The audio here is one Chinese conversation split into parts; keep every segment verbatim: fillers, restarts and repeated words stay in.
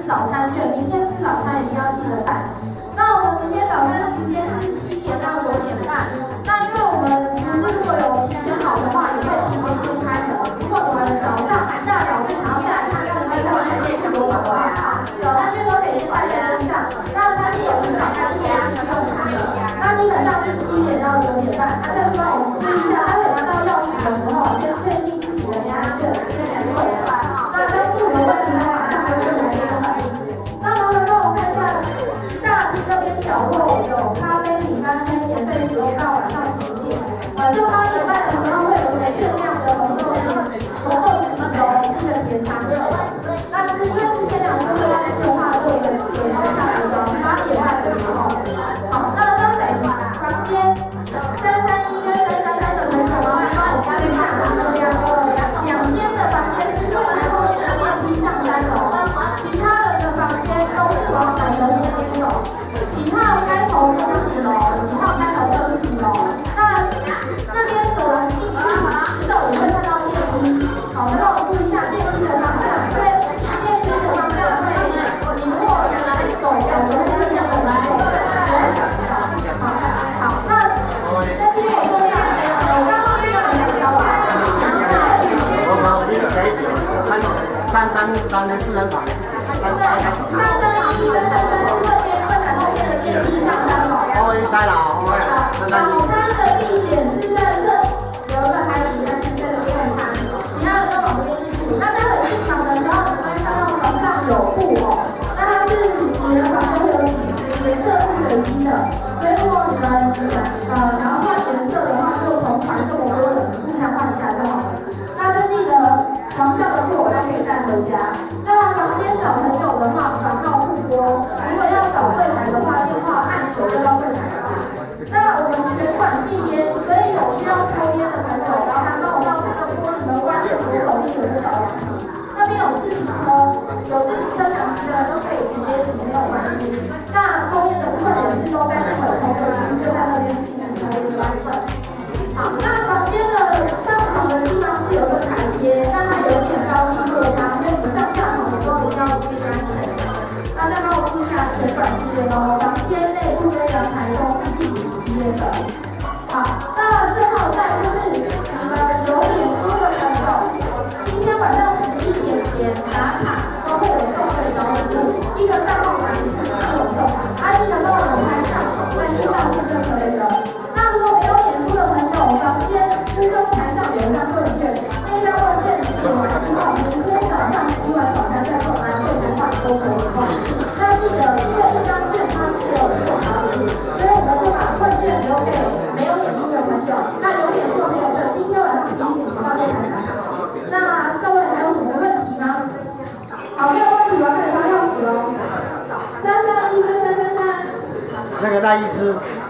早餐券，明天吃早餐一定要记得带。那我们明天早餐的时间是七点到九点半。那因为我们厨师如果有提前好的话，也可以提前先开门。如果你们早上一大早就想要下来看看的时候，还可以先多早啊，早餐券都可以先带在身上。那餐厅有提早餐券去用它的。那基本上是七点到九点半。那再帮我们注意一下，待会拿到钥匙的时候，先确定自己的餐券是没错的。那但是有问题的话，马上就来电反映。那麻烦帮我看一下大厅这边角落有咖啡饼干可以免费使用到晚上十点。晚上八点半的时候会有一个限量的红豆饼，红豆饼一种一个甜汤肉。那是因为是限量，如果要吃的话，就点点下来的八点半的时候。好，那到北房间三三一跟三三三的朋友，麻烦帮我看一下，两个两间的房间是柜台后面的电梯上三楼，其他人的房间都是往小熊那边走。几号开头就是几楼，几号开头就是几楼。那这边走廊进去之后，你会看到电梯。好，那帮我注意一下电梯的方向，因为电梯的方向会，你如果是走小熊那边的来走。好，好，那再听我说一下，我刚刚那个很高啊。 我们我们可以三三三三人四人房，三三三。 三三一跟三三四这边柜台后面的电梯上三楼。 我已经在了哦。 早餐的地点是在这里，有一个海底餐厅在这边用餐，其他人都往这边进去。那待会进场的时候，你们会看到床上有布哦，那它是几人房就会有颜色是随机的，所以如果你们想呃想要换颜色的话，就同款这么多人互相换一下就好了。那就记得床上的布我要可以带回家。那房间找朋友的话，房号互拨。如果要找柜台的话，电话按九就到柜台了。那我们全馆禁烟，所以有需要抽烟的朋友，麻烦帮我到这个玻璃门关的左手边有个小凉亭，那边有自行车，有自行车想骑的人都可以直接骑，没有关系。那抽烟的部分也是都在那个同个区，就在那边进行抽烟的部分。好，那房间的上床的地方是有个台阶，但它有点高低落差，所以你上下床的时候一定要注意安全。那再帮我注意一下全馆禁烟哦，房间内部跟阳台都是禁止吸烟的。好，那最后再就是你们有脸书的朋友，今天晚上十一点前打卡都会有送的小礼物，一个账号码是都有送，啊，记得帮我们拍照，再附照片就可以了。那如果没有脸书的朋友，房间书中台上有一张问卷，那张问卷写完之后，明天早上吃完早餐再过来柜台换都可以用。那记得，因为这张卷它是有这个小礼物，所以我们就把问卷留给没有脸书的朋友。那有脸书的朋友，就今天晚上十一点前到柜台打卡。那各位还有什么问题吗？好，没有问题，我要开始发钥匙喽。三三一跟三三三。 那个赖医师。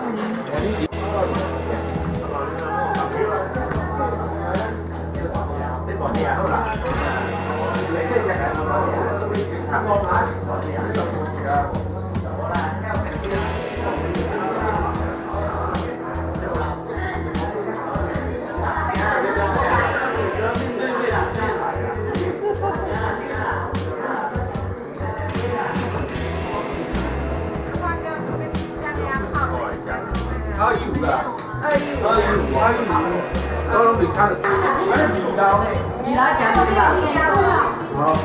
二一五的，二一五，二一五，二一五，都用米差的，还是米刀？米刀讲米刀。好。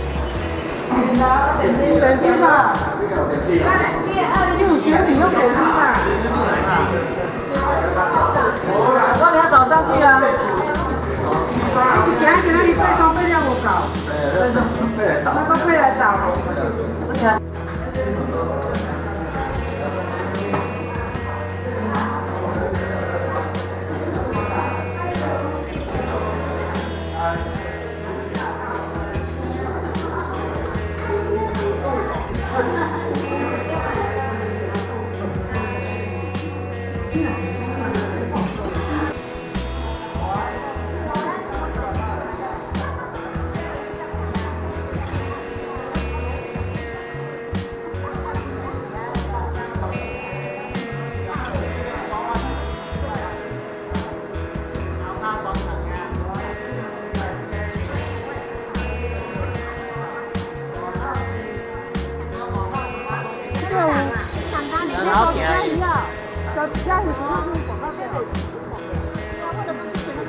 等级吧。六千米用手机吧。我说你要找上去啊。是今今仔日配送配料无够，那个配来找。不抢。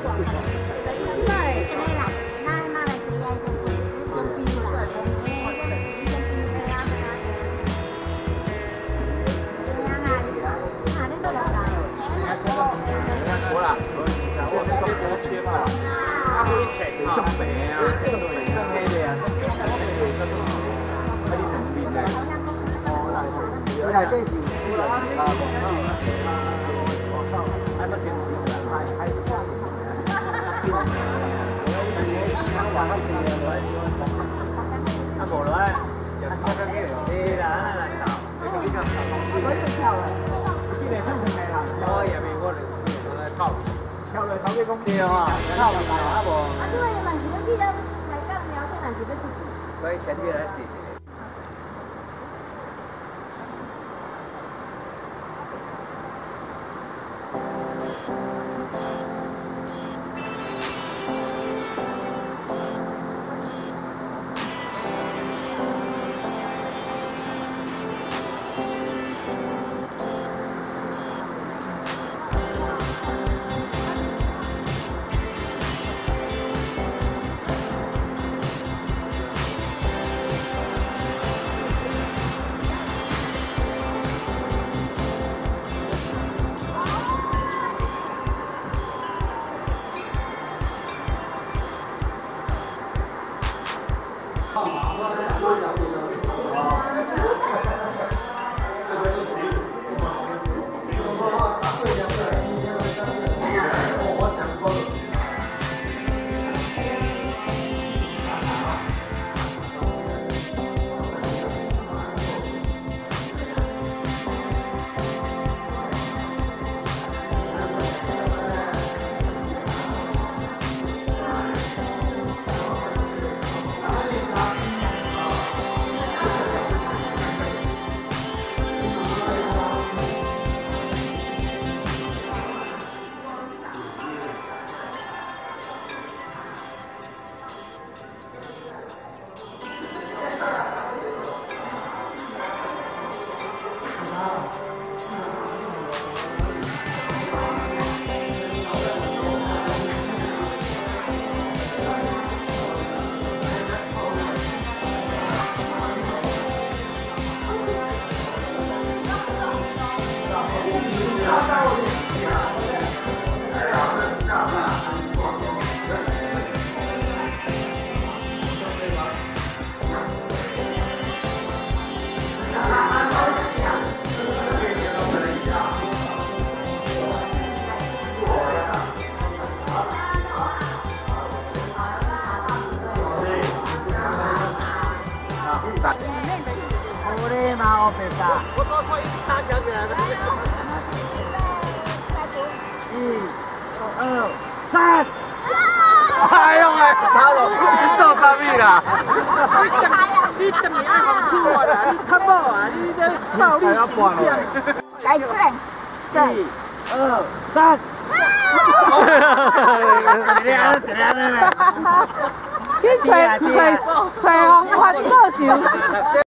来这是啊，啊，那真是还还。啊，无落来，就是切个鸡，对啦，安尼来炒，你讲你讲炒公鸡。所以跳了，今年唱成咩啦？我也没我我来炒，跳来炒几公鸡啊？炒唔来啊无？啊，你话你嘛是要去了来讲聊天，还是要出去？所以天天来试。 我左腿已经卡翘起来了。一、二、三。哎呦喂，差了，你做啥物啦？你怎么爱放出我啦？你看无啊？你这暴力倾向。来，对，一、二、三。一个一个一个。去找找找红花做球。